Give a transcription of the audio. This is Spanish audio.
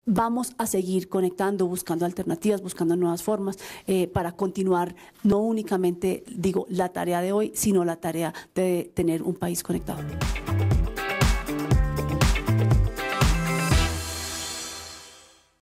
vamos a seguir conectando, buscando alternativas, buscando nuevas formas para continuar no únicamente, digo, la tarea de hoy, sino la tarea de tener un país conectado.